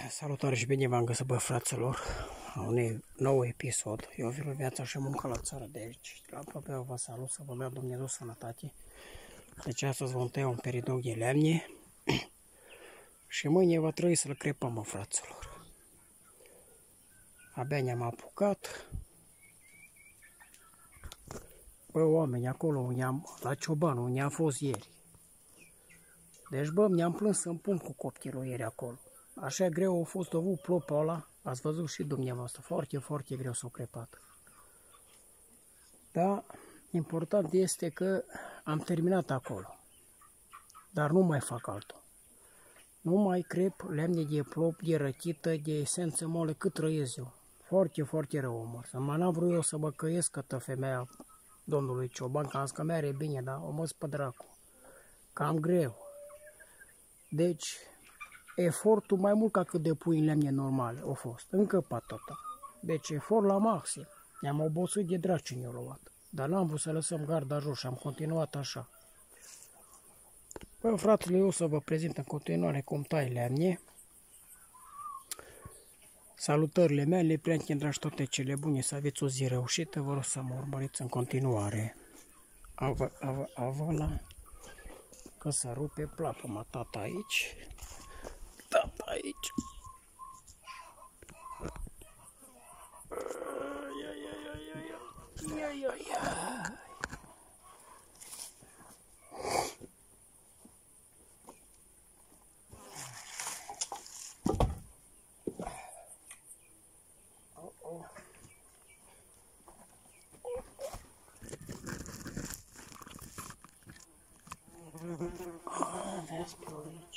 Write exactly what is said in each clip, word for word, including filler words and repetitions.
Salutare și bine v-am găsit, bă, fraților, la un nou episod. Eu viu viața și muncă la țară de aici. La aproape vă salut, să vă dea Dumnezeu sănătate. Deci astăzi vom tăia un peridog de lemne și mâine va trebui să-l crepăm, mă, fraților. Abia ne-am apucat. Bă, oameni, acolo unde am, la Cioban, unde am fost ieri. Deci, bă, mi-am plâns să-mi pun cu copilul ieri acolo. Așa greu a fost avut plopul ăla, ați văzut și dumneavoastră, foarte, foarte greu s-a crepat. Dar important este că am terminat acolo, dar nu mai fac altul. Nu mai crep lemne de plop, de răchită, de esență moale cât trăiesc eu. Foarte, foarte rău omor. Să mă n-am vrut eu să băcăiesc cătă femeia domnului Cioban, că am zis că mi-are bine, dar o mă pe dracu. Cam greu. Deci, efortul mai mult ca cât depui în lemne normale a fost, încă patata. Deci efort la maxim. Ne-am obosit de draci în eu luat. Dar n-am vrut să lăsăm garda jos și am continuat așa. Bă, fratele, eu să vă prezint în continuare cum tai lemne. Salutările mele, prieteni dragi, toate cele bune, să aveți o zi reușită, vă rog să mă urmăriți în continuare. Avă, avă, avă că să rupe plapă, mă, tata aici. Tata aici. Ia, ia, ia, ia, ia, ia, ia. Oh, oh. Ah, vezi pe aici.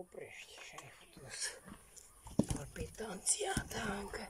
oprești și ai făcut palpitanția ta încă.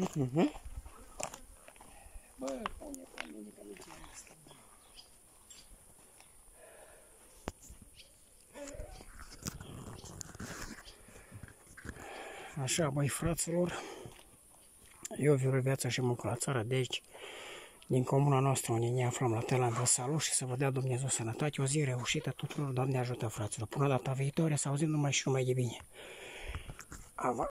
Uh-huh. Bă, pune pe mine că nu ține asta. Așa, băi, fraților, eu viu viața și muncă la țară, deci, din comuna noastră, unde ne aflăm la Tălan, vă salut și să vă dea Dumnezeu sănătate, o zi reușită tuturor, Doamne ajută, fraților. Până data viitoare, să auzim numai și numai de bine.